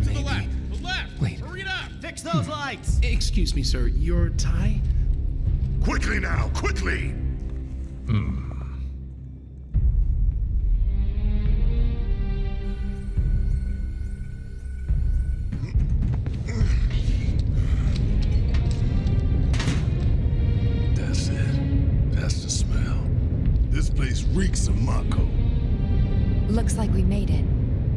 to the left! The left! Wait. Hurry it up! Fix those lights! Excuse me, sir. Your tie? Quickly now, quickly! That's it. That's the smell. This place reeks of Mako. Looks like we made it.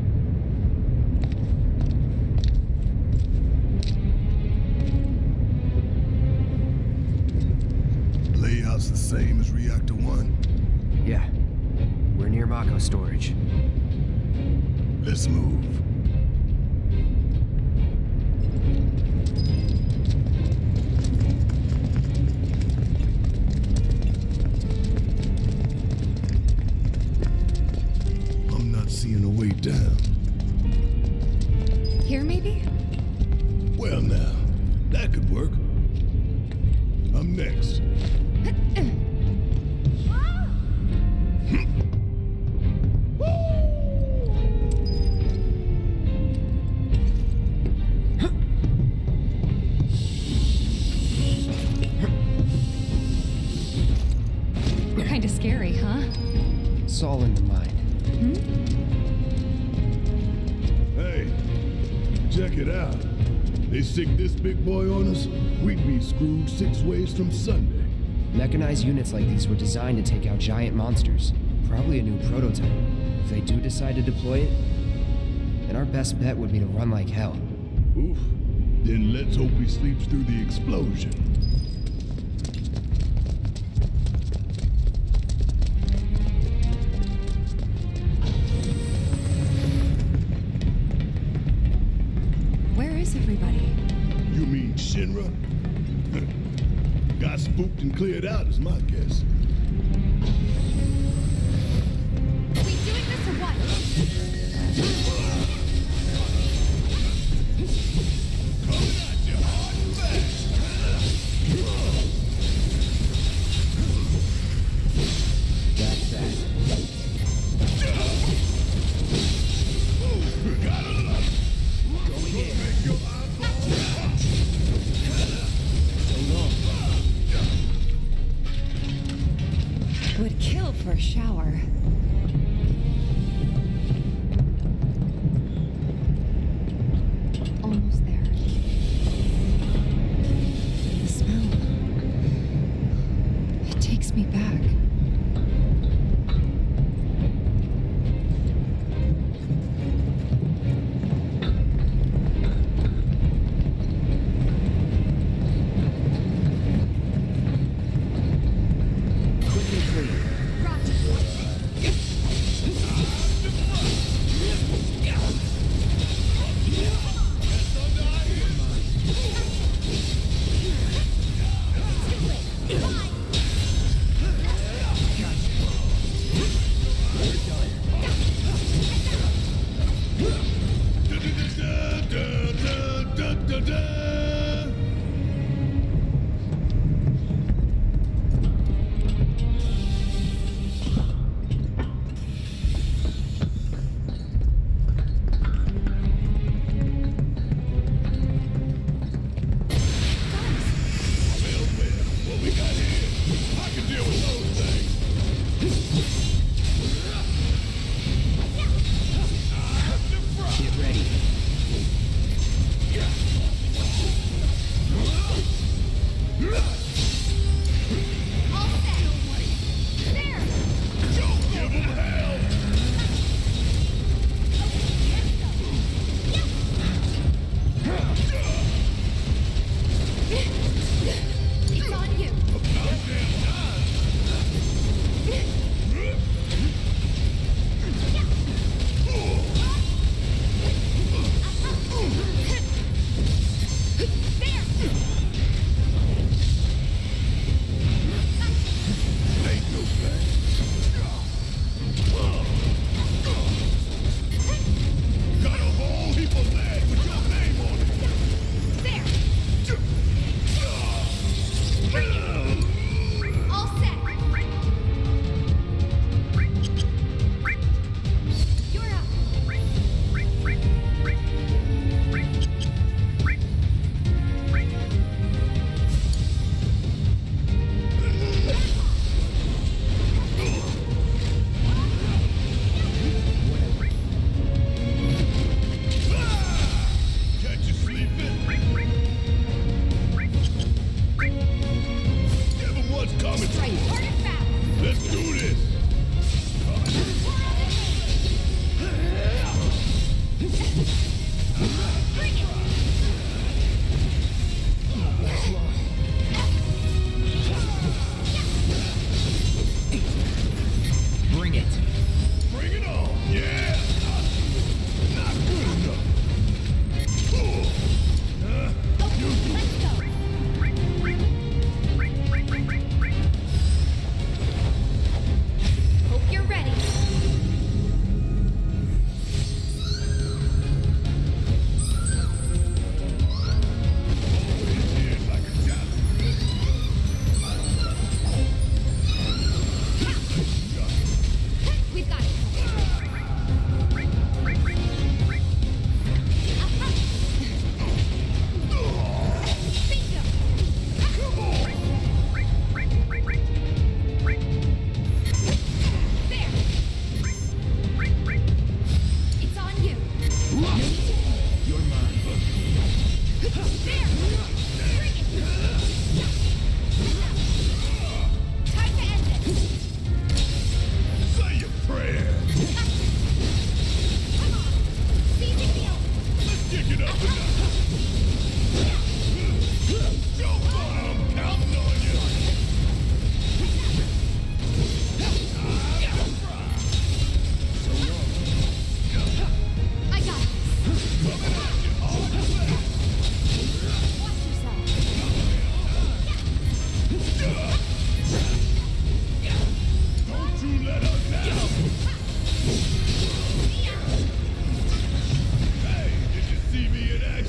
Layout's the same as Reactor 1. Yeah. We're near Mako storage. Let's move. I'm not seeing a way down. Here, maybe? Well now, that could work. I'm next. Kinda scary, huh? It's all in the mind. Hey, check it out. They stick this big boy on us, we'd be screwed 6 ways from Sunday. Mechanized units like these were designed to take out giant monsters. Probably a new prototype. If they do decide to deploy it, then our best bet would be to run like hell. Oof. Then let's hope he sleeps through the explosion. Where is everybody? You mean Shinra? Got spooked and cleared out is my guess. Are we doing this or what? Coming at you hard and fast. That's that. Got it up. Going in. Make your eyeballs pop. Would kill for a shower. Almost there. The smell. It takes me back. Quick and clean. Roger.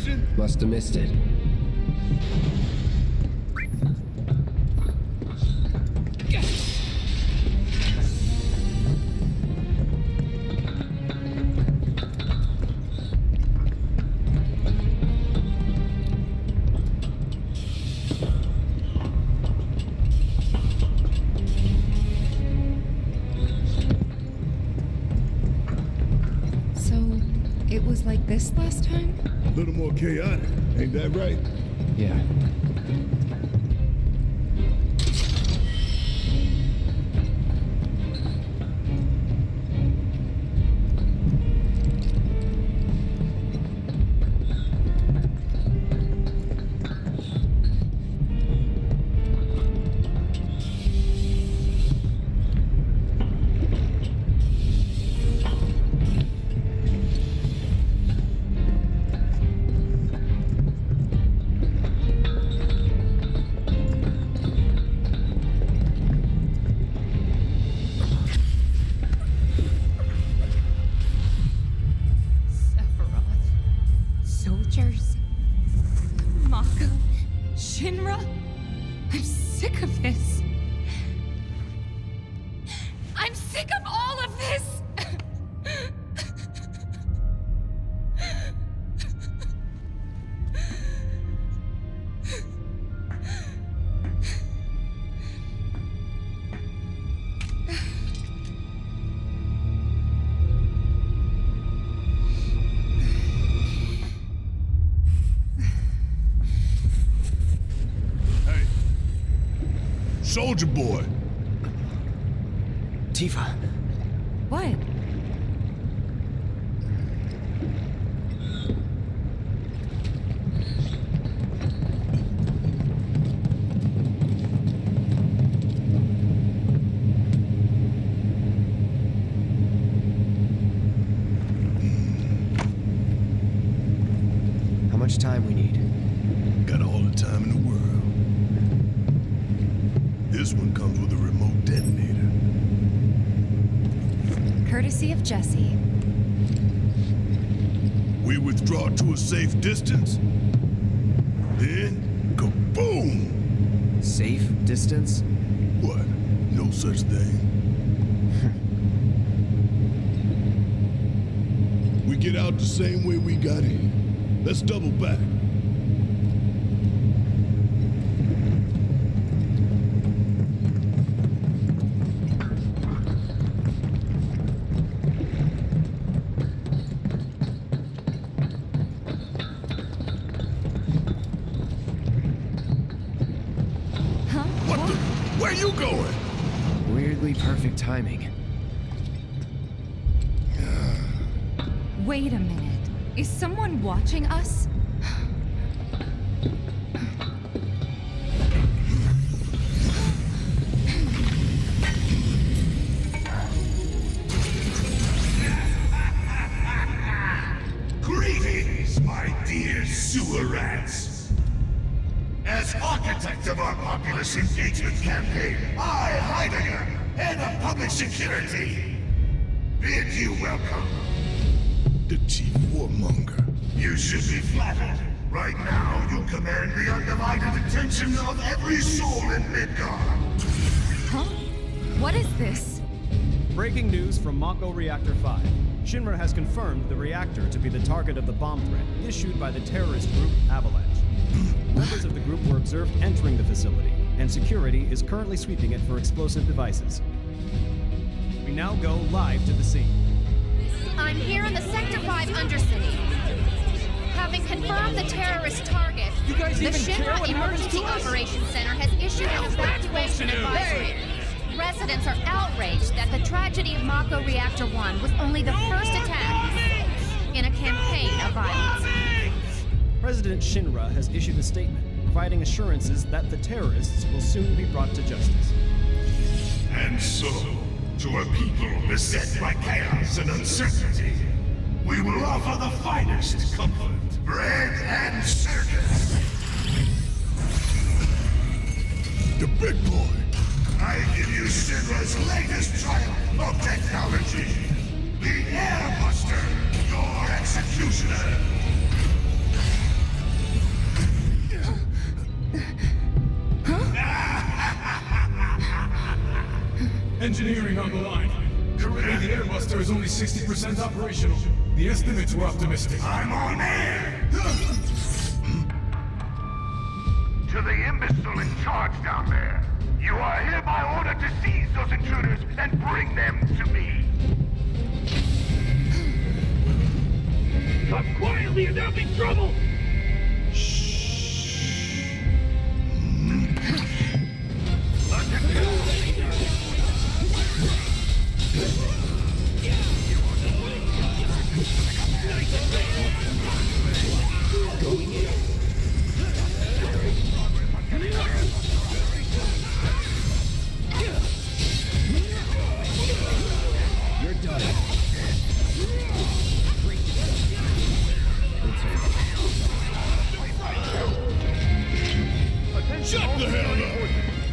celebration? Must have missed it. It was like this last time? A little more chaotic, ain't that right? Yeah. Soldiers, Mako, Shinra. I'm sick of this. I'm sick of all of this! Soldier boy. Tifa. What? How much time we need? Got all the time in the world. This one comes with a remote detonator. Courtesy of Jesse. We withdraw to a safe distance. Then, kaboom! Safe distance? What? No such thing. We get out the same way we got in. Let's double back. What the? Where you going? Weirdly perfect timing. Wait a minute. Is someone watching us? Greetings, my dear sewer rats. As architect of our populace engagement campaign, I, Heidegger, head of public security, bid you welcome. The chief warmonger. You should be flattered. Right now, you command the undivided attention of every soul in Midgard. Huh? What is this? Breaking news from Mako Reactor 5. Shinra has confirmed the reactor to be the target of the bomb threat issued by the terrorist group Avalanche. Members of the group were observed entering the facility, and security is currently sweeping it for explosive devices. We now go live to the scene. I'm here in the Sector 5 Undercity. Having confirmed the terrorist target, the Shinra Emergency Operations Center has issued an evacuation advisory. Residents are outraged that the tragedy of Mako Reactor 1 was only the first attack in a campaign of violence. President Shinra has issued a statement providing assurances that the terrorists will soon be brought to justice. And so, to a people beset by chaos and uncertainty, we will offer the finest comfort, bread and circus. The big boy. I give you Shinra's latest triumph of technology. The Airbuster, your executioner. engineering on the line. Currently, the Airbuster is only 60% operational. The estimates were optimistic. I'm on air! To the imbecile in charge down there, you are hereby ordered to seize those intruders and bring them to me. Come quietly or there'll be trouble! You're done. Shut the hell up!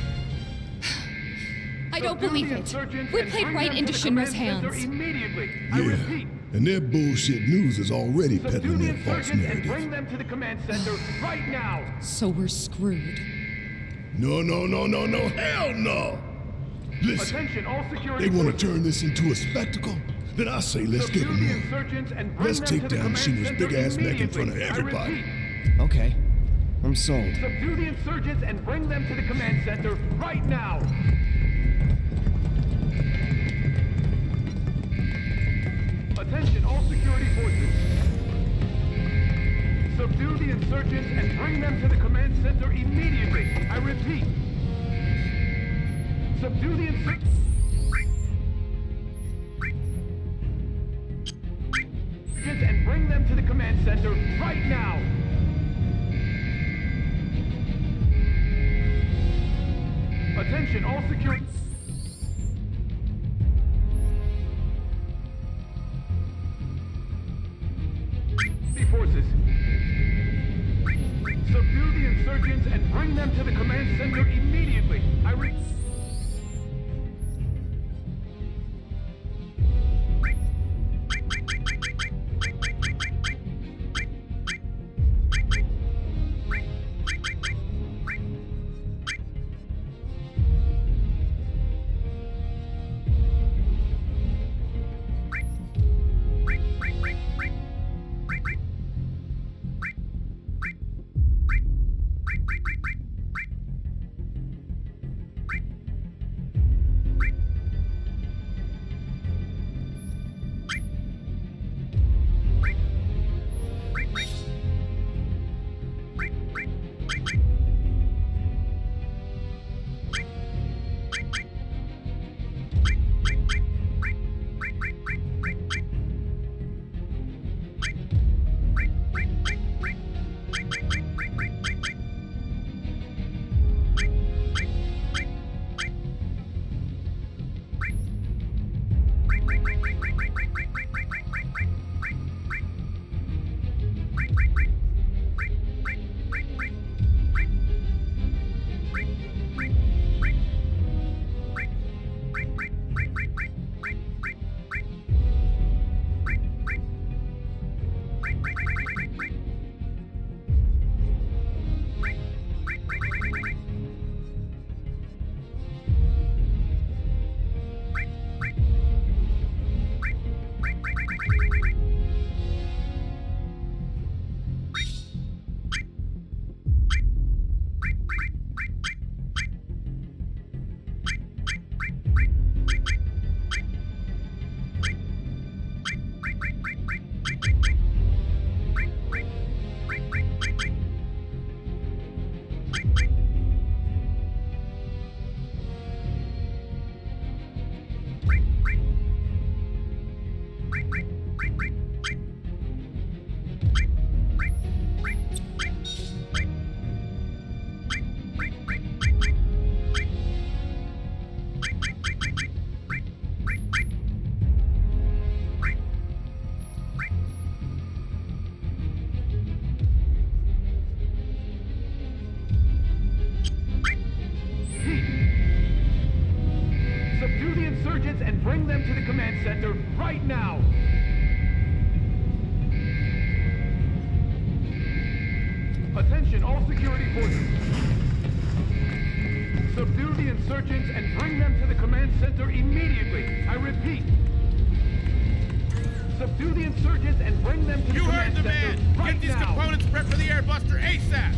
I don't believe it. We played right into Shinra's hands. Yeah, and their bullshit news is already peddling their false narrative. Bring them to the command center right now! So we're screwed. No, hell no! Listen, Attention, all security they want to turn this into a spectacle? Then I say let's get them on. Let's take down Shinra's big-ass neck in front of everybody. Okay. I'm sold. Subdue the insurgents and bring them to the command center right now! Attention, all security forces. Subdue the insurgents and bring them to the command center immediately. I repeat. Subdue the insurgents and bring them to the command center right now. Attention, all security forces. Subdue the insurgents and bring them to the command center immediately. Attention, all security forces. Subdue the insurgents and bring them to the command center immediately. I repeat. Subdue the insurgents and bring them to the command center right now. You heard the man! Get these components prepped for the airbuster ASAP!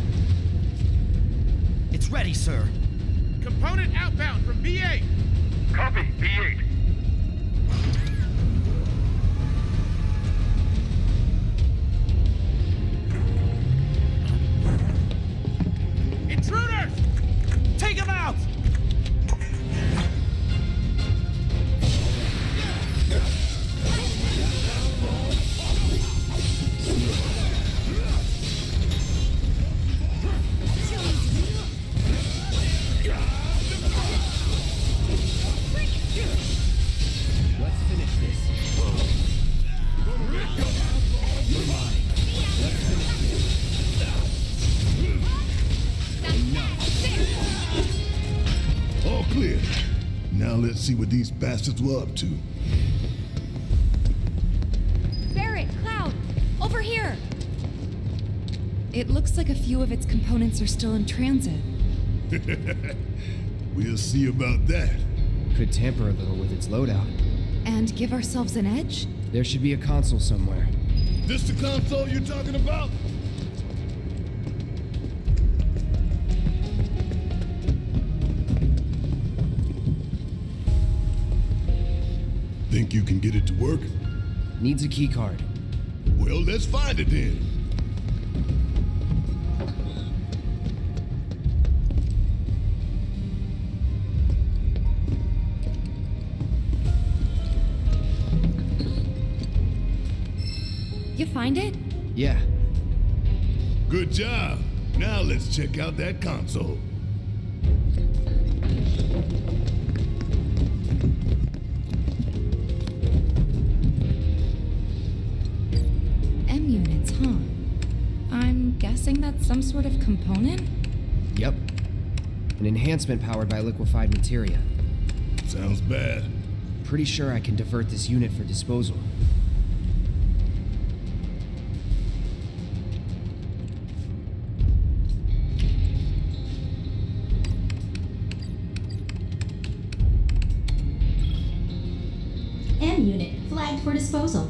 It's ready, sir. Component outbound from B8! Copy, B8. Intruders! Take him out! Let's finish this. You're mine. Let's finish this. All clear. Now let's see what these bastards were up to. Barrett, Cloud, over here! It looks like a few of its components are still in transit. We'll see about that. Could tamper a little with its loadout. And give ourselves an edge? There should be a console somewhere. This the console you're talking about? Think you can get it to work? Needs a key card. Well, let's find it then. You find it? Yeah. Good job. Now let's check out that console. M-units, huh? I'm guessing that's some sort of component? Yep. An enhancement powered by liquefied materia. Sounds bad. Pretty sure I can divert this unit for disposal. M-unit flagged for disposal.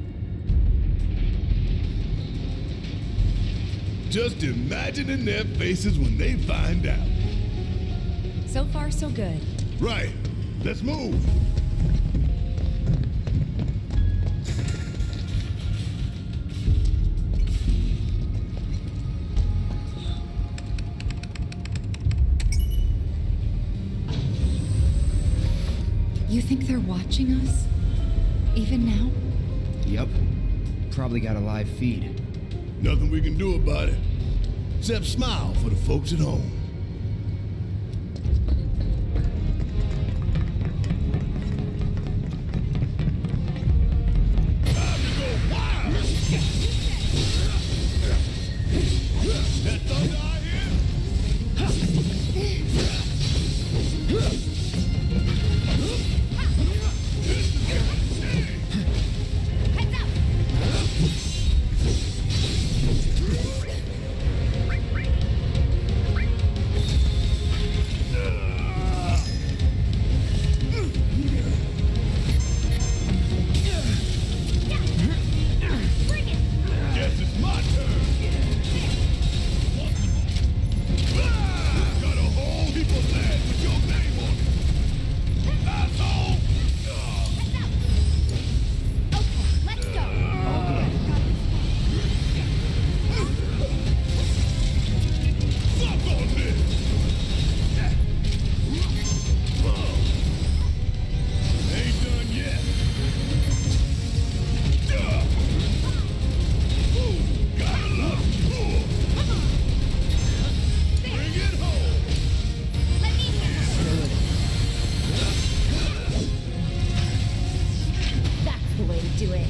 Just imagining their faces when they find out. So far, so good. Right. Let's move. You think they're watching us? Even now? Yep. Probably got a live feed. Nothing we can do about it. Except smile for the folks at home. Time to go wild! That thunder I hear? Guess it's my turn. Got a whole heap of land with your name on it. Asshole! Okay, let's go. Fuck on this! Ain't done yet. Ooh, gotta love it. Bring it home. Let me handle it. That's the way to do it.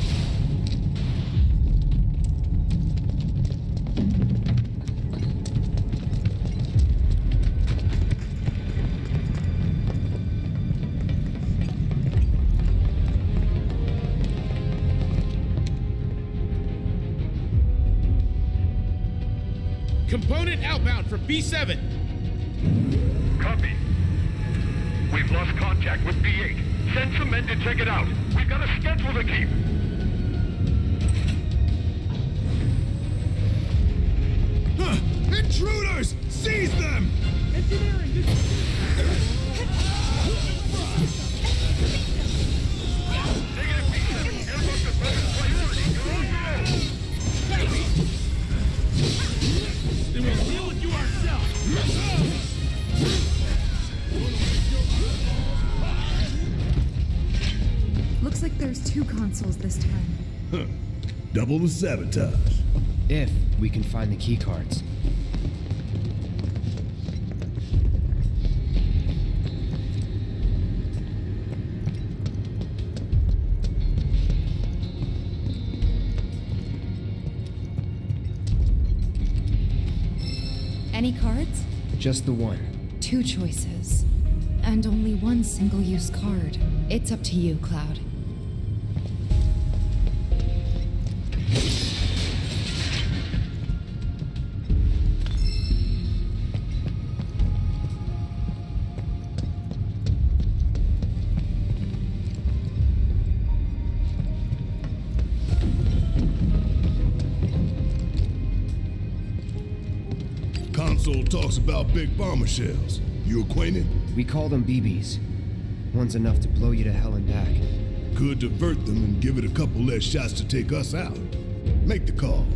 Component outbound from B7. Copy. We've lost contact with B8. Send some men to check it out. We've got a schedule to keep. Intruders! Seize them! Engineering! Then we'll deal with you ourselves! Looks like there's 2 consoles this time. Huh. Double the sabotage. If we can find the key cards. Any cards? Just the one. 2 choices. And only 1 single-use card. It's up to you, Cloud. Console talks about big bomber shells. You acquainted? We call them BBs. One's enough to blow you to hell and back. Could divert them and give it a couple less shots to take us out. Make the call.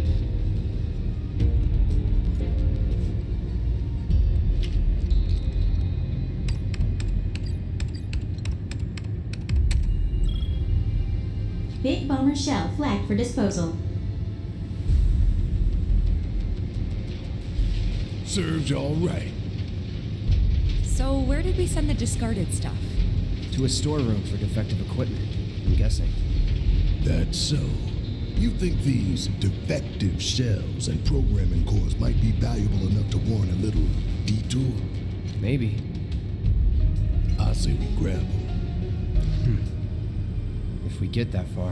Big bomber shell flagged for disposal. Serves y'all right. So where did we send the discarded stuff? To a storeroom for defective equipment, I'm guessing. That's so. You think these defective shells and programming cores might be valuable enough to warrant a little detour? Maybe. I say we grab them. If we get that far.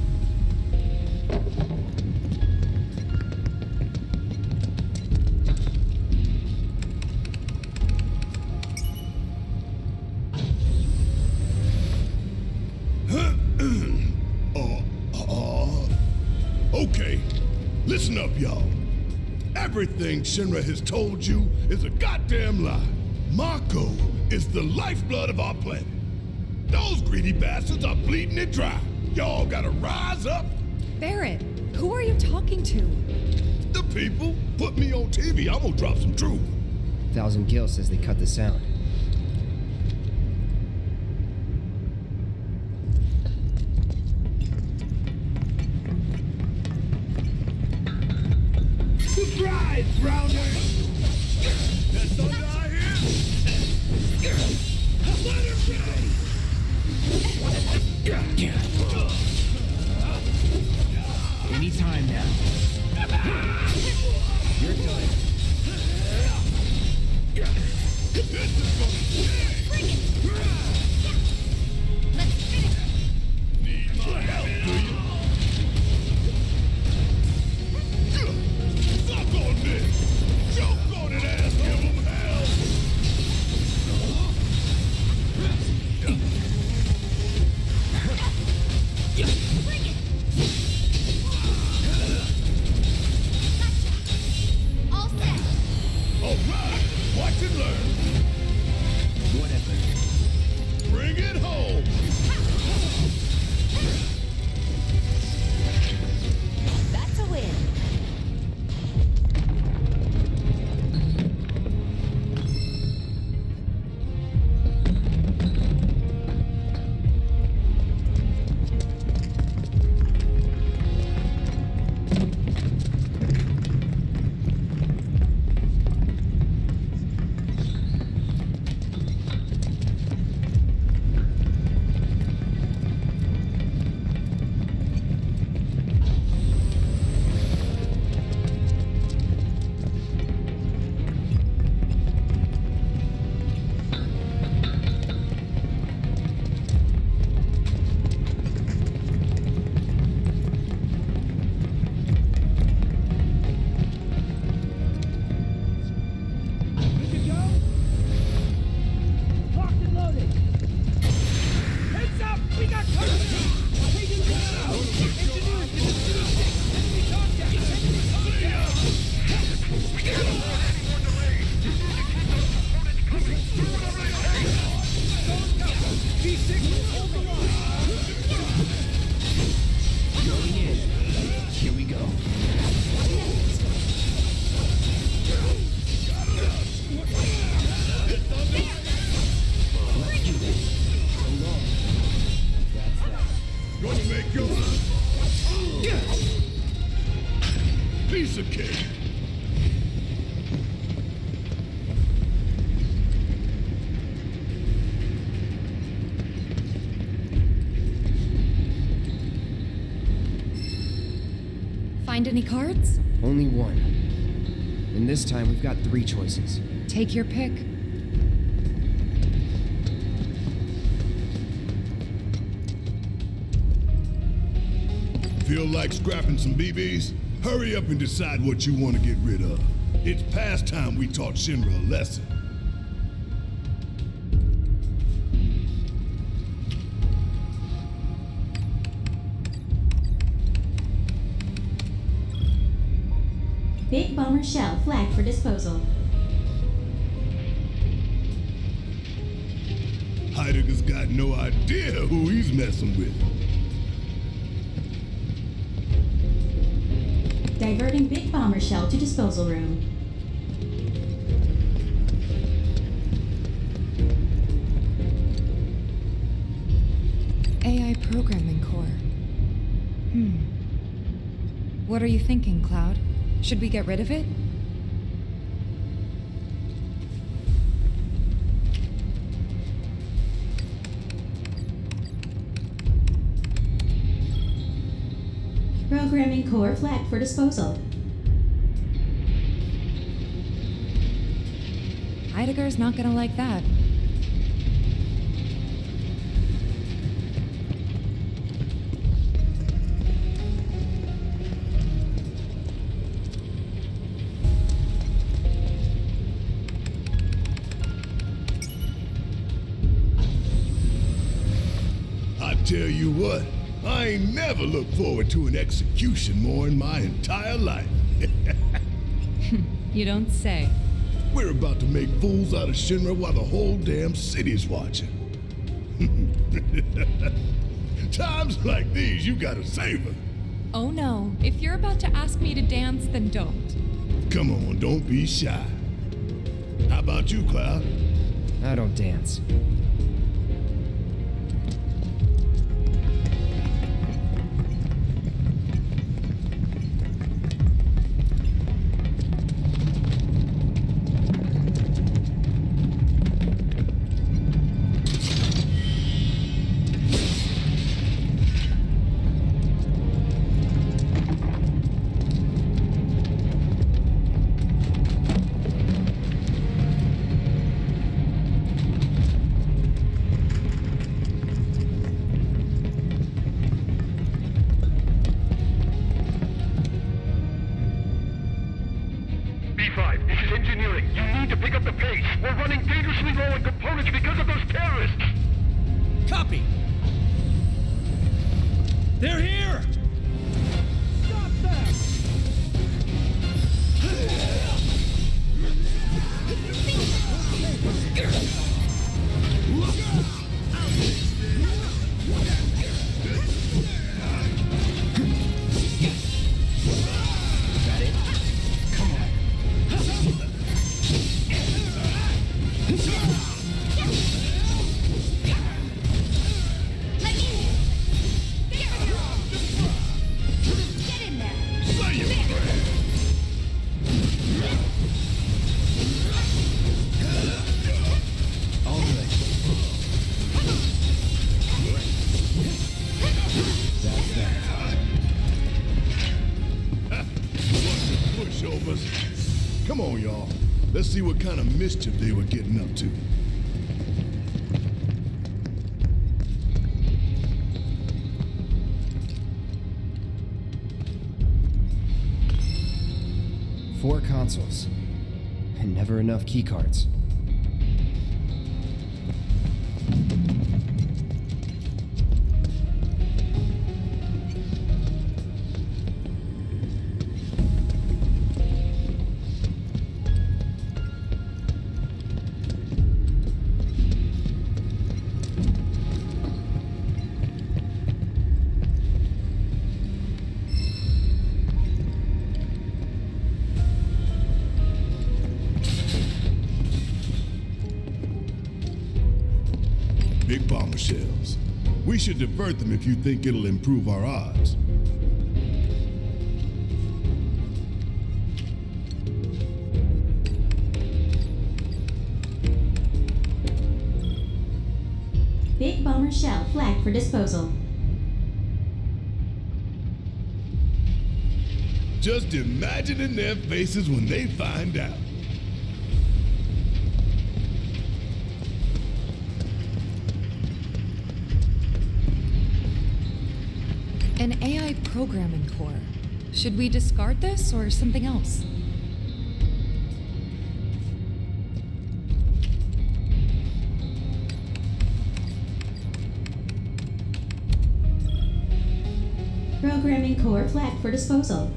Okay, listen up, y'all. Everything Shinra has told you is a goddamn lie. Mako is the lifeblood of our planet. Those greedy bastards are bleeding it dry. Y'all gotta rise up. Barrett, who are you talking to? The people. Put me on TV, I'm gonna drop some truth. Thousand Gil says they cut the sound. Surprise, Rounders! That's all y'all here? Let her go! Anytime now. You're done. This is gonna need my help, do you? Suck on this! Choke on it, ass! Give them hell! find any cards? Only one. And this time we've got 3 choices. Take your pick. Feel like scrapping some BBs? Hurry up and decide what you want to get rid of. It's past time we taught Shinra a lesson. Big bomber shell flagged for disposal. Heidegger's got no idea who he's messing with. Diverting big bomber shell to disposal room. AI programming core. What are you thinking, Cloud? Should we get rid of it? Programming core flagged for disposal. Heidegger's not gonna like that. I tell you what, I ain't never looked forward to an execution more in my entire life. You don't say. We're about to make fools out of Shinra while the whole damn city's watching. Times like these, you gotta savor. Oh no, if you're about to ask me to dance, then don't. Come on, don't be shy. How about you, Cloud? I don't dance. B5, this is engineering. You need to pick up the pace. We're running dangerously low on components because of those terrorists. Copy. They're here! Stop them! Got it? Come on. Get in there! All good. That's that. Pushovers. Come on, y'all. Let's see what kind of mischief they were getting up to. Four consoles. And never enough keycards. Big bomber shells. We should divert them if you think it'll improve our odds. Big bomber shell flagged for disposal. Just imagining their faces when they find out. An AI programming core. Should we discard this or something else? Programming core flagged for disposal.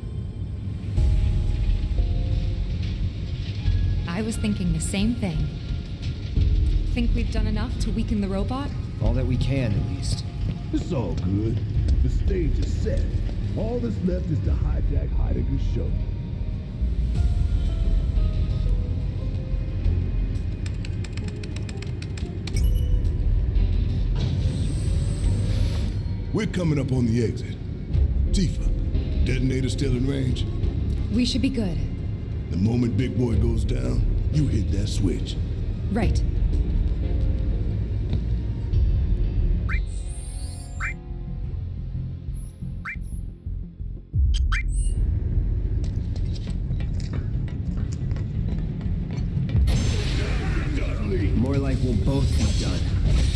I was thinking the same thing. Think we've done enough to weaken the robot? All that we can, at least. It's all good. The stage is set. All that's left is to hijack Heidegger's show. We're coming up on the exit. Tifa, detonator still in range? We should be good. The moment Big Boy goes down, you hit that switch. Right. More like we'll both be done.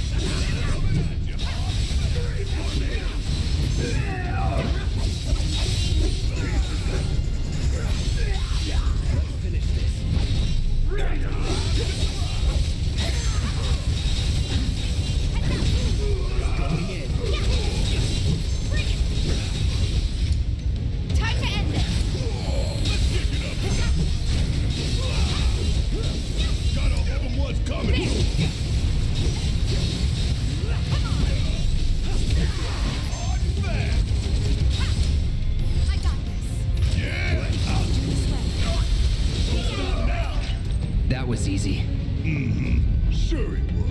That was easy. Mm-hmm. Sure it was.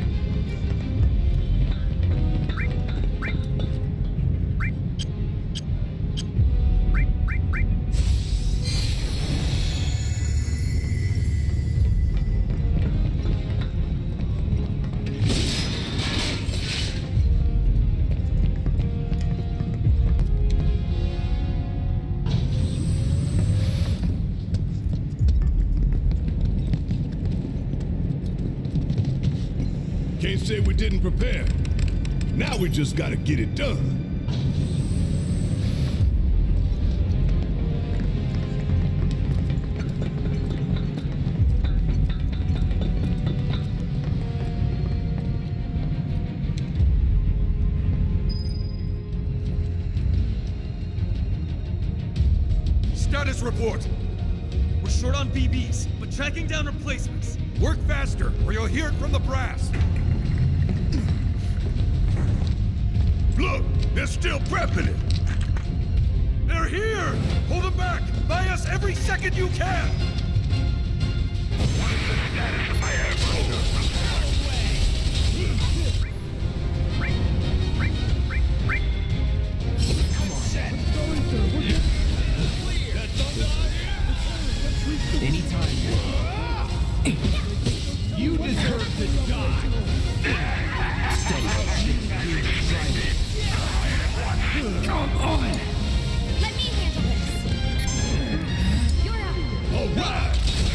Can't say we didn't prepare. Now we just gotta get it done. Status report. We're short on BBs, but tracking down replacements. Work faster, or you'll hear it from the brass. Look, they're still prepping it. They're here! Hold them back! Buy us every second you can! What is the status of my aircraft? Anytime. You deserve to die. Come on! Let me handle this. You're up. All right.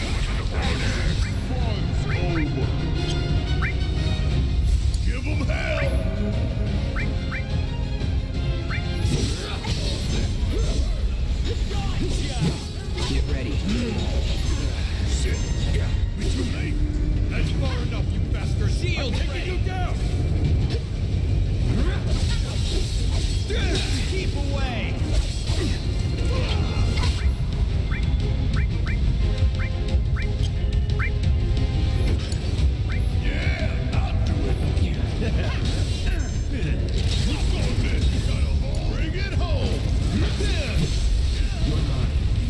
Give them hell. Get ready. Shit. We too late. That's far enough, you bastard! Shield taking you down! Keep away. Yeah, I'll do it. Look on this. Bring it home. You're mine.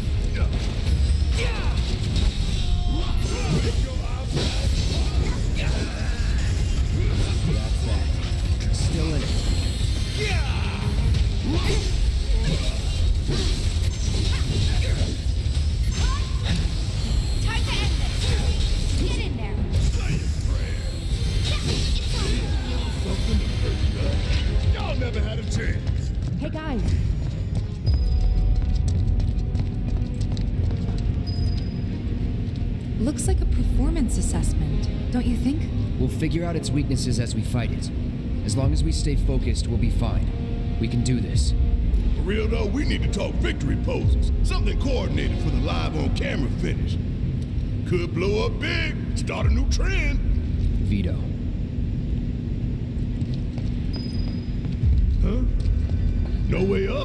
That's that. Still in it. Yeah! Looks like a performance assessment, don't you think? We'll figure out its weaknesses as we fight it. As long as we stay focused, we'll be fine. We can do this. For real though, we need to talk victory poses. Something coordinated for the live on camera finish. Could blow up big, start a new trend. Veto. Huh? No way up?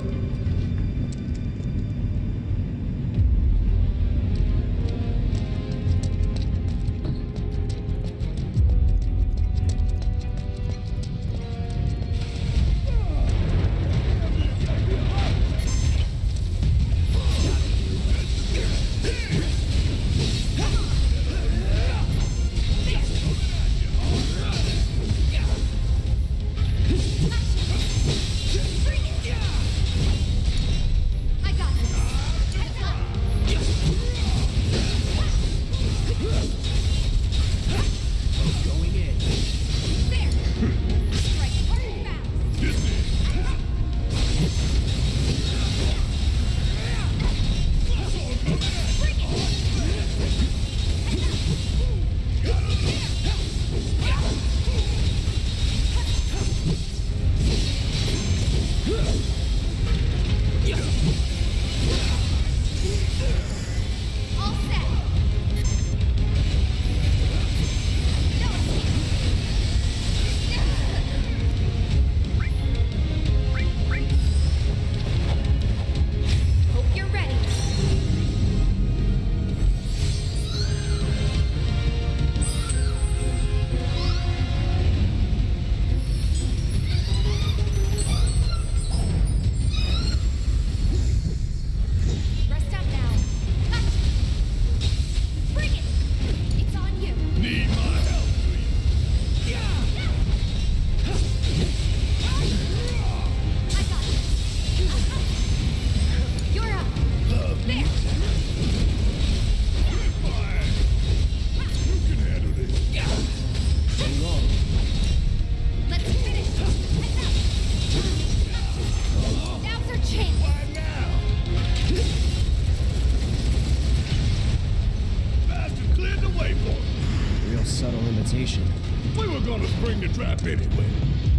We were gonna spring the trap anyway.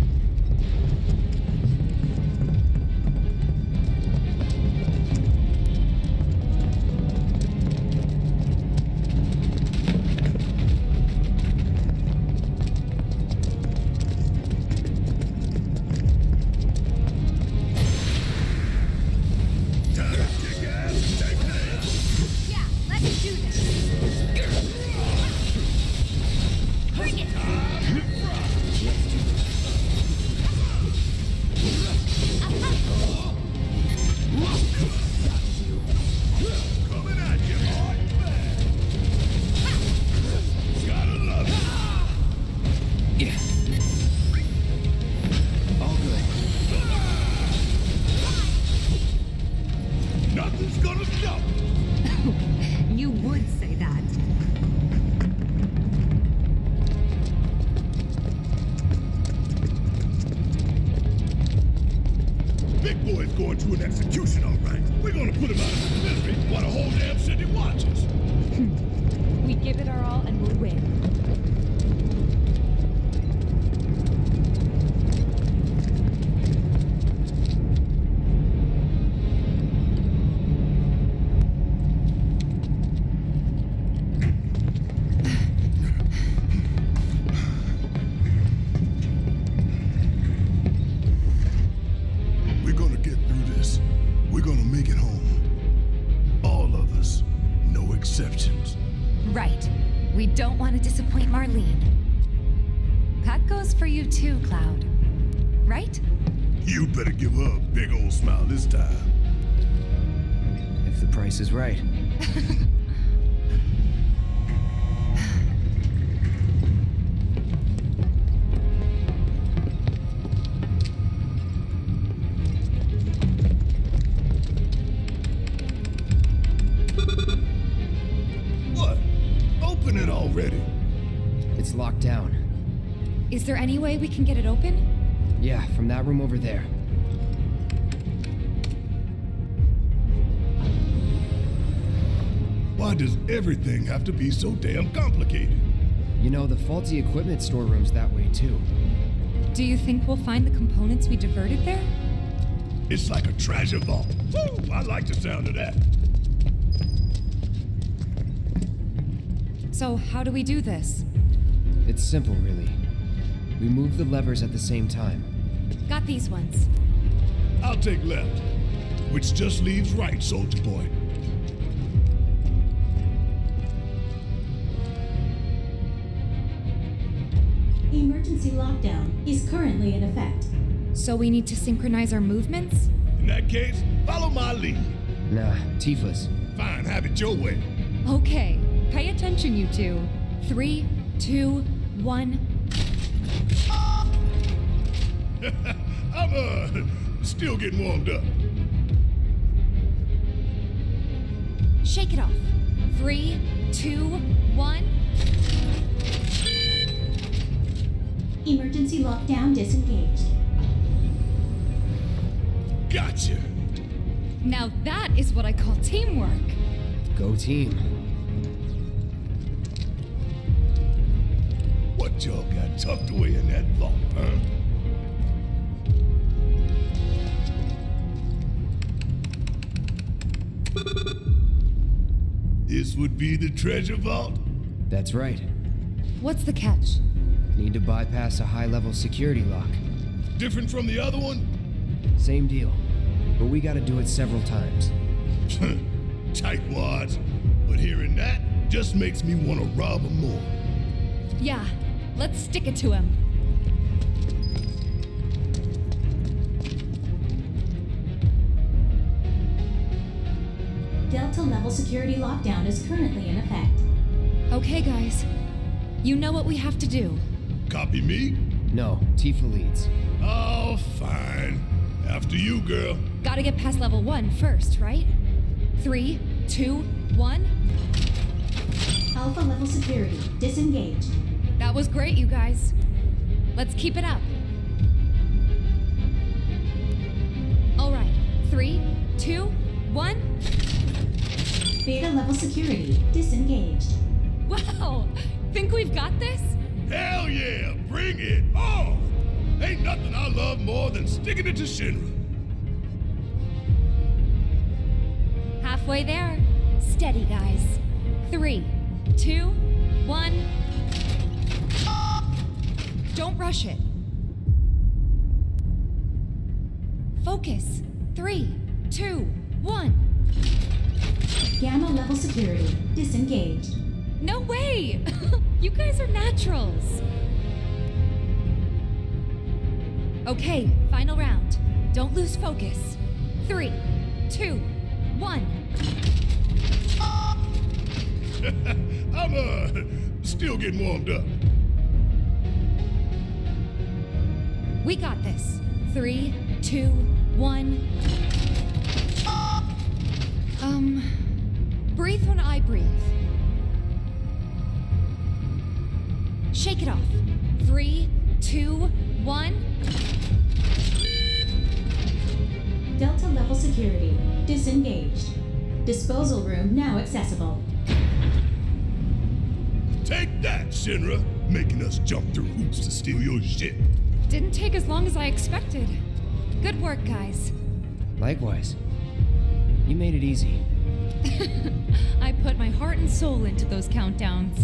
Right. We don't want to disappoint Marlene. That goes for you too, Cloud. Right? You better give her a big old smile this time. If the price is right. It's locked down. Is there any way we can get it open? Yeah, from that room over there. Why does everything have to be so damn complicated? You know, the faulty equipment storeroom's that way too. Do you think we'll find the components we diverted there? It's like a treasure vault. Woo! I like the sound of that. So, how do we do this? It's simple, really. We move the levers at the same time. Got these ones. I'll take left, which just leaves right, soldier boy. Emergency lockdown is currently in effect. So we need to synchronize our movements? In that case, follow my lead. Nah, Tifa's. Fine, have it your way. Okay, pay attention, you two. 3, 2, 1. I'm, still getting warmed up. Shake it off. 3, 2, 1. Emergency lockdown disengaged. Gotcha. Now that is what I call teamwork. Go team. What y'all got tucked away in that vault, huh? This would be the treasure vault? That's right. What's the catch? Need to bypass a high-level security lock. Different from the other one? Same deal. But we gotta do it several times. Tightwads. But hearing that just makes me want to rob him more. Yeah, let's stick it to him. Delta level security lockdown is currently in effect. Okay, guys. You know what we have to do. Copy me? No, Tifa leads. Oh, fine. After you, girl. Gotta get past level 1 first, right? 3, 2, 1. Alpha level security disengaged. That was great, you guys. Let's keep it up. All right, 3, 2, 1. Beta level security disengaged. Wow! Think we've got this? Hell yeah! Bring it on! Ain't nothing I love more than sticking it to Shinra. Halfway there. Steady, guys. 3, 2, 1. Don't rush it. Focus. 3, 2, 1. Gamma level security disengaged. No way! You guys are naturals. Okay, final round. Don't lose focus. 3, 2, 1. I'm, still getting warmed up. We got this. 3, 2, 1. Breathe when I breathe. Shake it off. 3, 2, 1. Delta level security disengaged. Disposal room now accessible. Take that, Shinra! Making us jump through hoops to steal your shit. Didn't take as long as I expected. Good work, guys. Likewise. You made it easy. I put my heart and soul into those countdowns.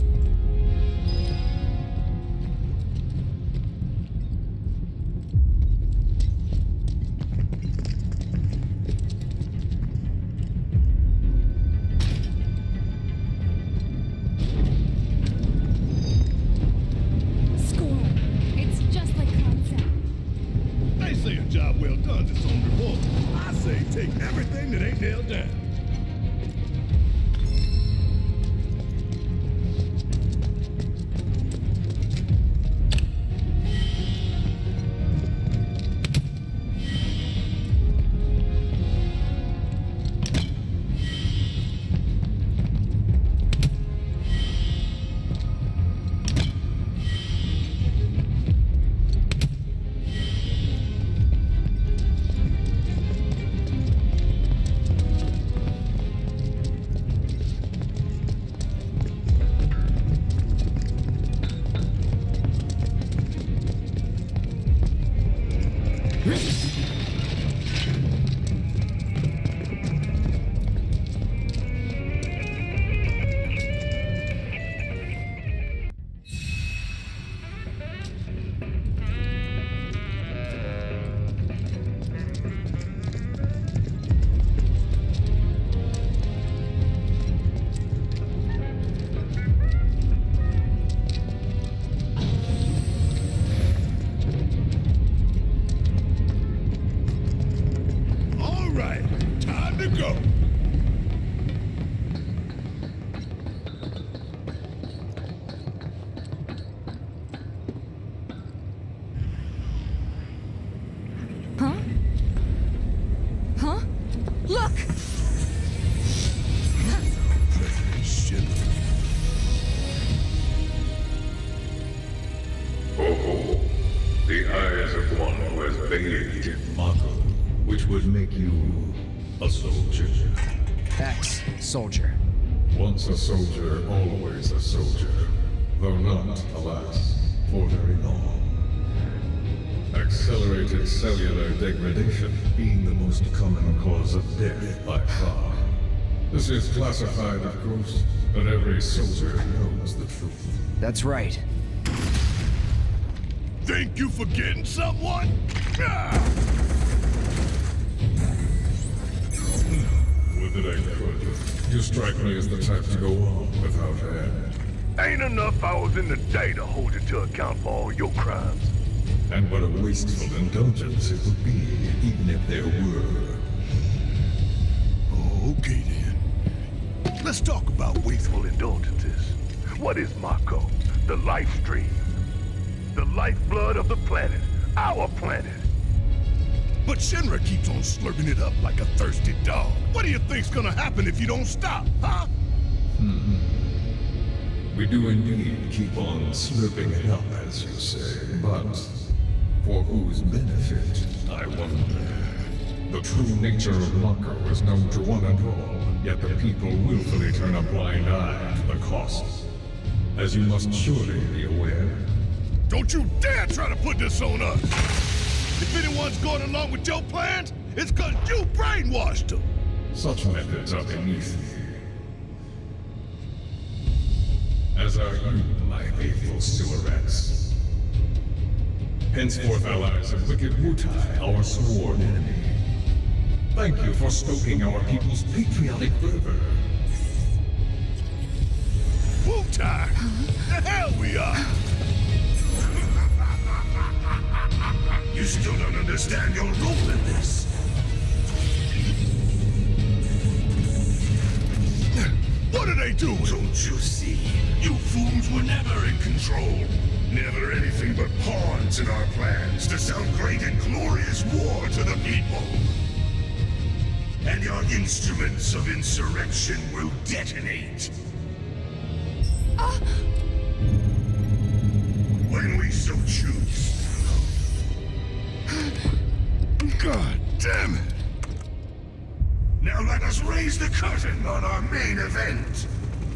Say a job well done's its own reward. I say take everything that ain't nailed down. would make you a soldier. Ex-soldier. Once a soldier, always a soldier. Though not, alas, for very long. Accelerated cellular degradation being the most common cause of death by far. This is classified, of course, but every soldier knows the truth. That's right. Think you forgetting someone? Would that I could. You strike me as the type to go on without end. Ain't enough hours in the day to hold you to account for all your crimes. And what a wasteful indulgence it would be, even if there were. Oh, okay then. Let's talk about Wasteful indulgences. What is Mako? The life stream. The lifeblood of the planet. Our planet. But Shinra keeps on slurping it up like a thirsty dog. What do you think's gonna happen if you don't stop, huh? We do indeed keep on slurping it up, as you say, but for whose benefit, I wonder. The true nature of Mako is known to one and all, yet the people willfully turn a blind eye to the costs. As you must surely be aware. Don't you dare try to put this on us! If anyone's going along with your plans, it's 'cause you brainwashed them! Such methods are beneath me. As are you, my faithful sewer rats. Henceforth allies of wicked Wutai, our sworn enemy. Thank you for stoking our people's patriotic fervor. Wutai! The hell we are! You still don't understand your role in this. What are they doing? Don't you see? You fools were never in control. Never anything but pawns in our plans to sound great and glorious war to the people. And your instruments of insurrection will detonate. When we so choose. God damn it! Now let us raise the curtain on our main event.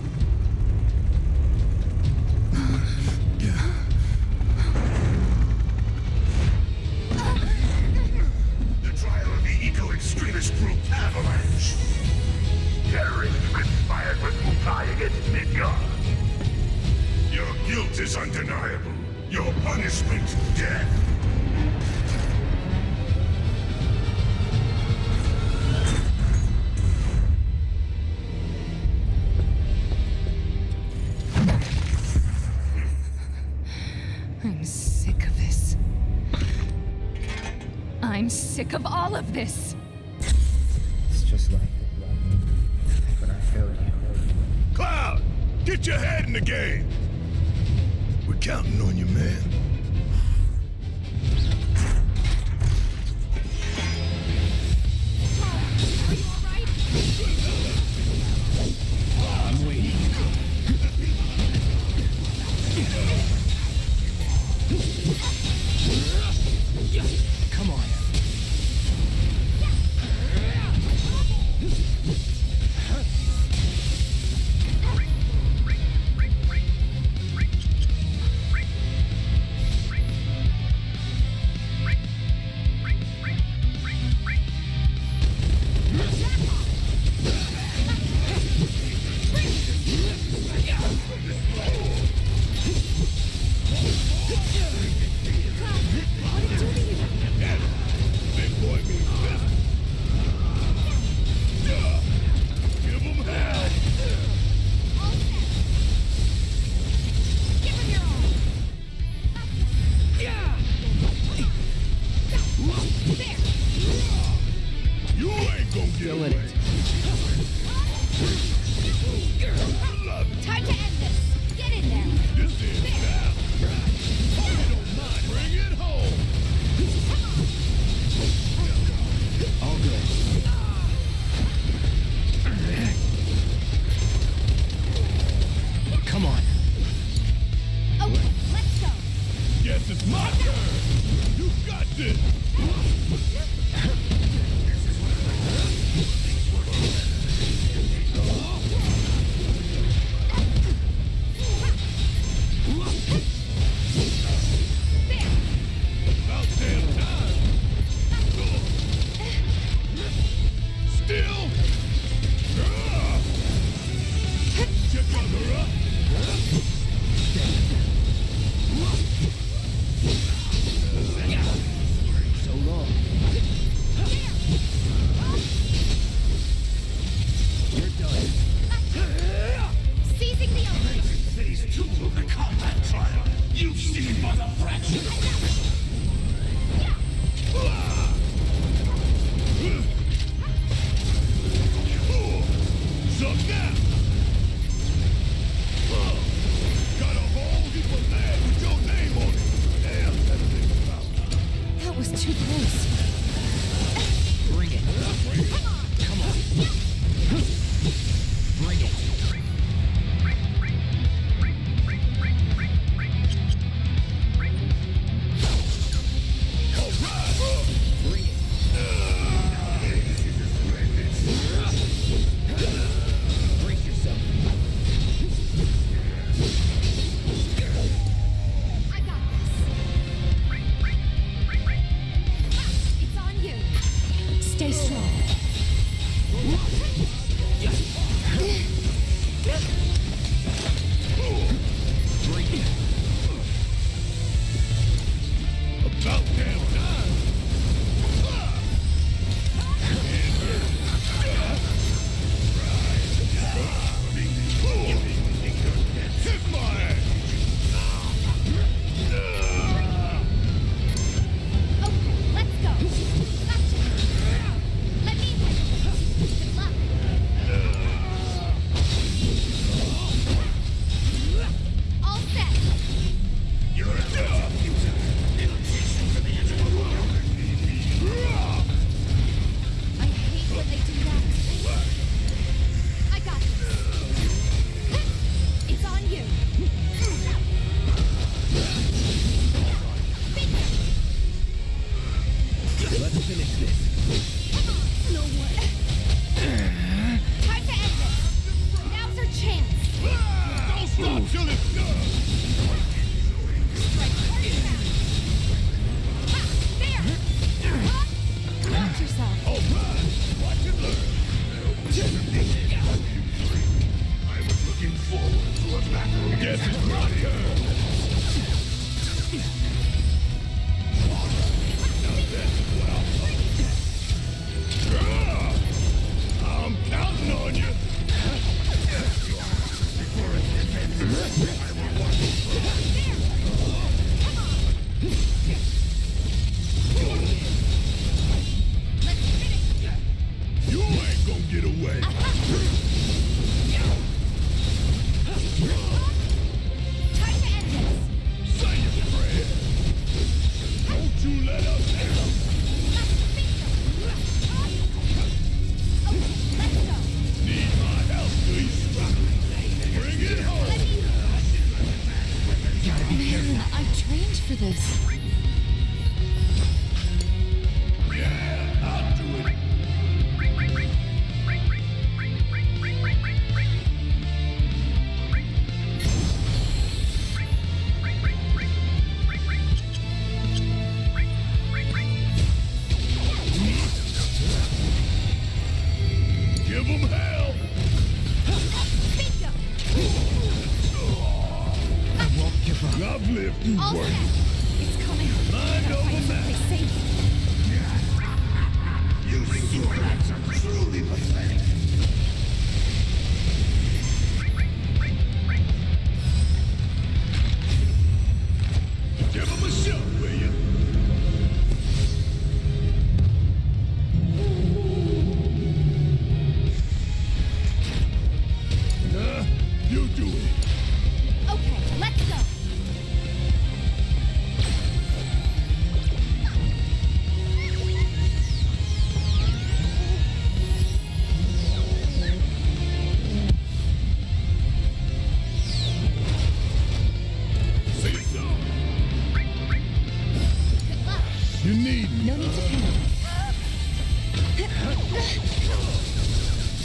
The trial of the eco-extremist group Avalanche. Terrorists conspired with Wutai against Midgard. Your guilt is undeniable. Your punishment, death. I'm sick of this. I'm sick of all of this. It's just like when I failed you. Cloud! Get your head in the game! We're counting on you, man. Are you alright? I'm waiting. Come on. Guess it's my turn. Now that's what I'm counting on you. You ain't gonna get away. Time to end this. Say your prayer. Don't you let us down. Need my help, do you? Bring it home. Man, I've trained for this. Yeah, I'll do it. Give them hell. I won't give up. I've lived All worse. set. It's coming. Mind Gotta over find matter. someplace safe. You sewer rats are truly pathetic. Give them a shot, will you? You do it. Okay, let's go. Say so. Good luck. You need me. No need to panic.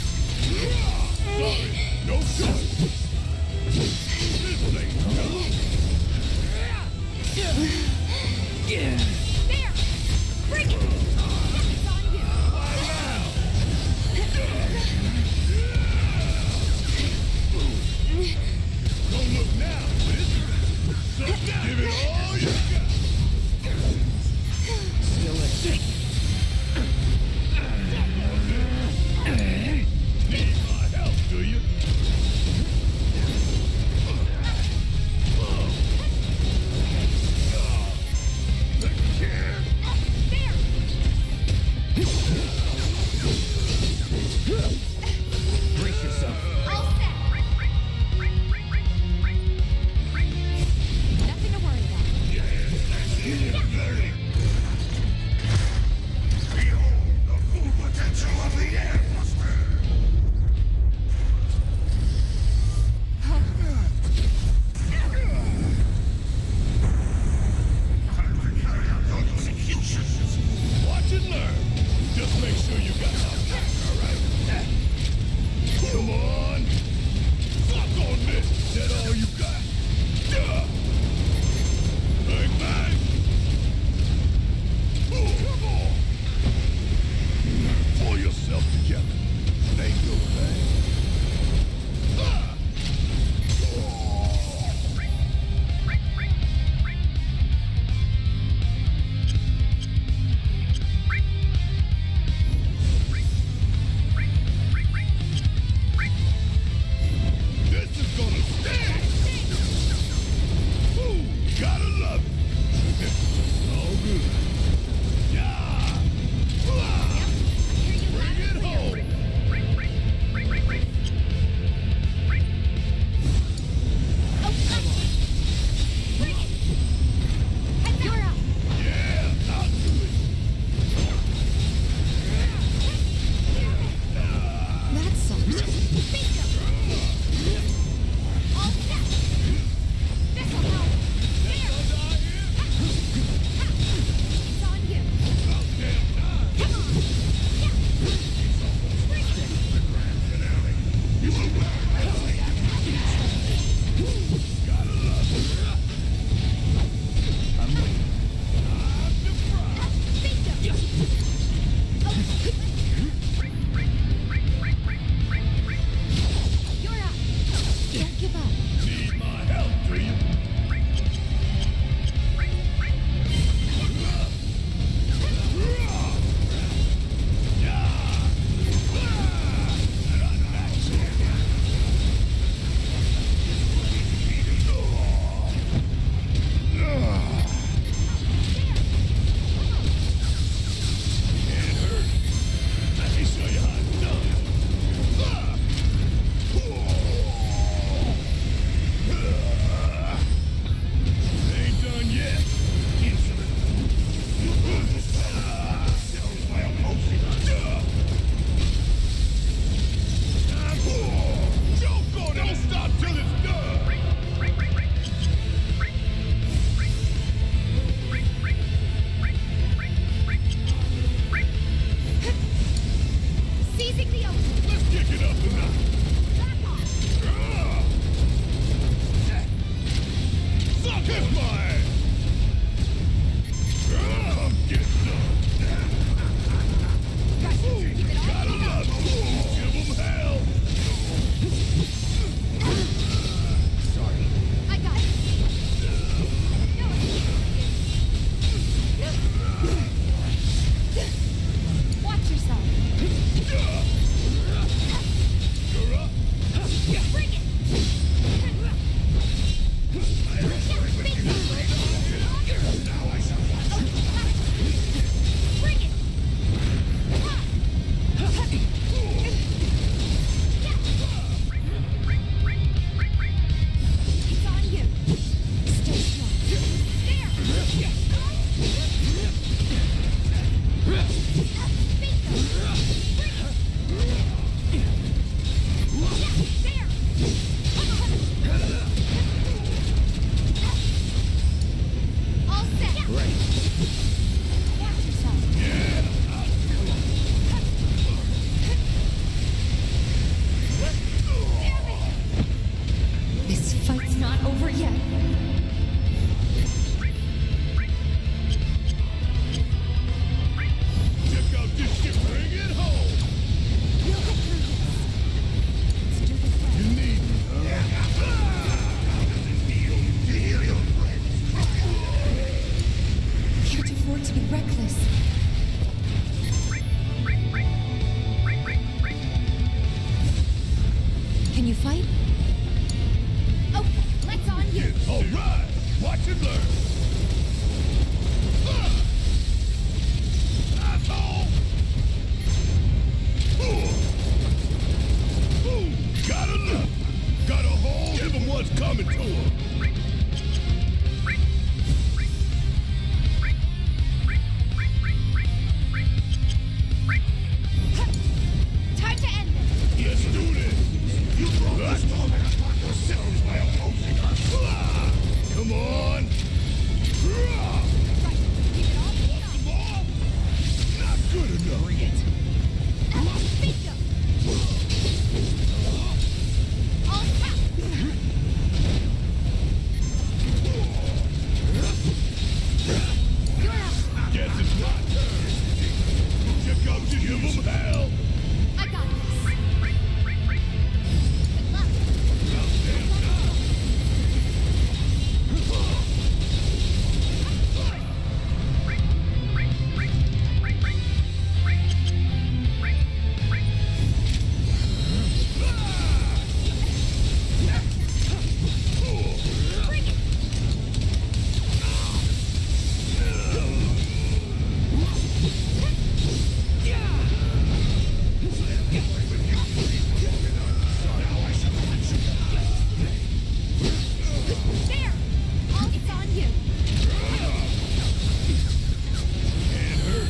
Sorry, no choice. This ain't done. Kiss my ass! I'm getting up! Gotta love you! Give 'em hell! Sorry. I got it. Watch yourself. You're up! Bring it! Bring it! It's on you. Stay strong. There! All set. Right. Watch yourself. This fight's not over yet. Check out this shit, bring it home! We'll get through this. Let's do this right. You need me, huh? Can't afford to be reckless. Can you fight? Okay, let's on you. All right, watch and learn. Asshole! Got enough. Got a hole. Give him what's coming to him. Time to end this. Let's do this. You brought this torment upon yourselves by opposing us. Come on. Right, keep it all beat up. Not good enough. Bring it. Bingo. All set. You're up. Guess it's my turn. Check out to give him hell. I got this. Good luck. Bring it. There. All it's on you. Can't hurt.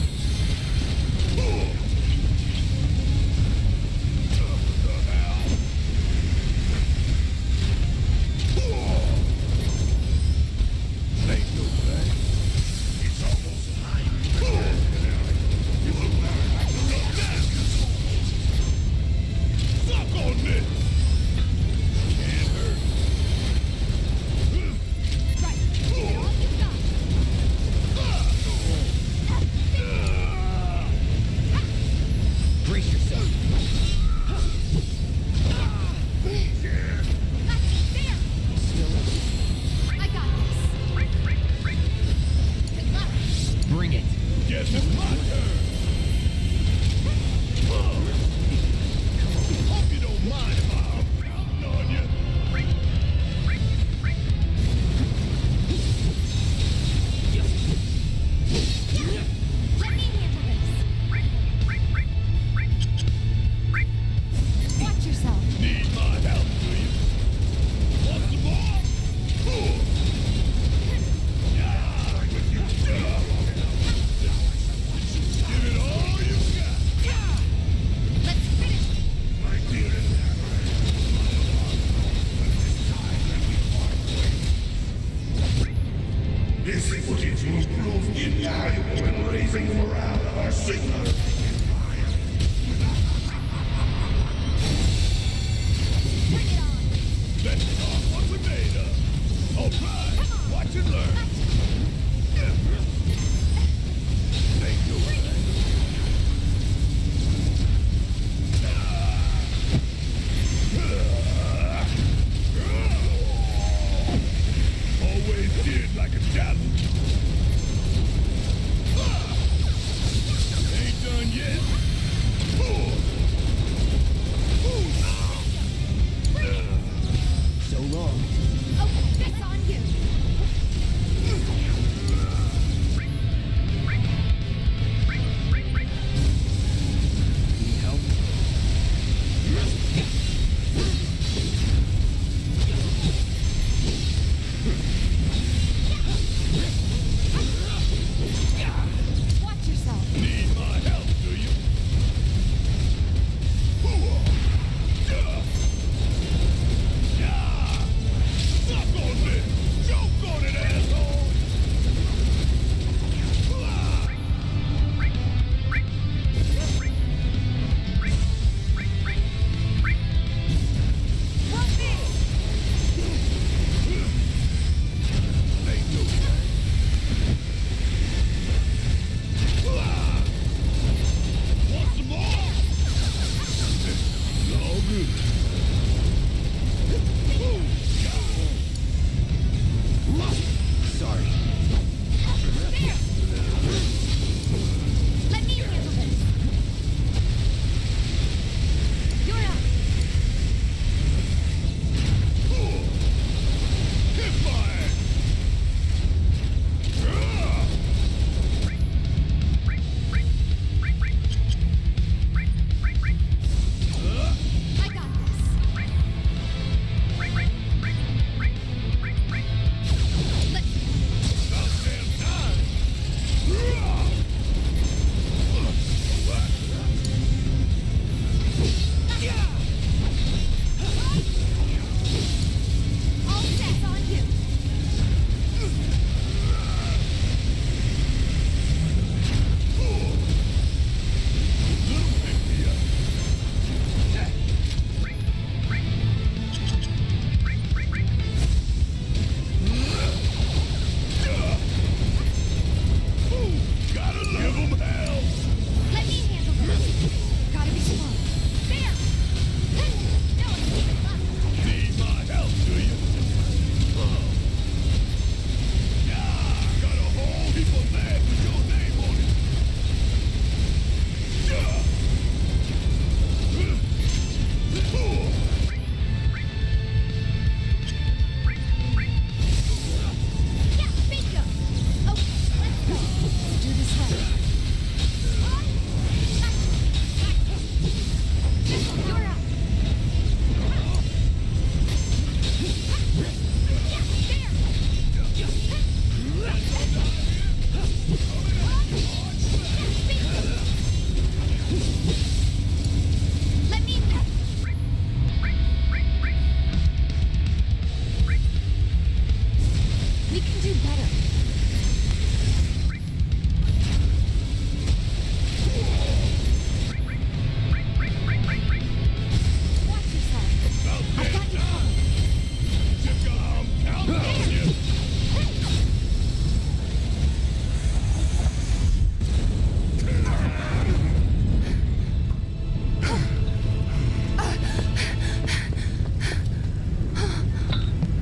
Ain't no thing. It's almost time. You will learn how to go down. Suck on this. Can't hurt. Right. Give it all you got. Brace yourself. There. Still I got this. Good luck. bring it. Guess it's my turn. Hope you don't mind if I'm counting on you. Let me handle this. Watch yourself. Need my help, do you? Want some more? Give it all you got. Let's finish it. My dearest. This footage will prove invaluable in raising the morale of our signal. Bring it on. Let's talk what we made of. All right, watch it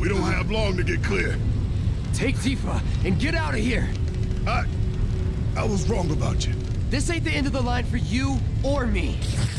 We don't have long to get clear. Take Tifa and get out of here. I was wrong about you. This ain't the end of the line for you or me.